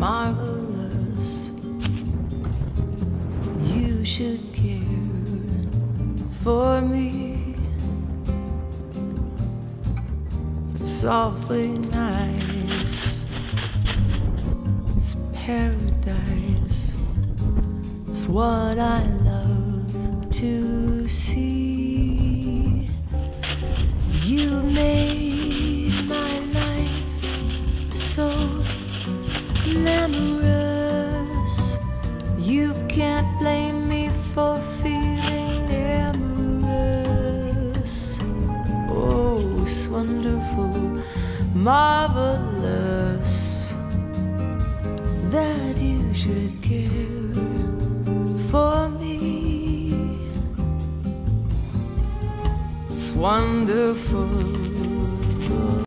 marvelous. You should care for me. It's awfully nice. It's paradise. It's what I love to see. You made my life so glamorous. You can't blame me for feeling amorous. Oh, it's wonderful, marvelous that you should care for me. It's wonderful.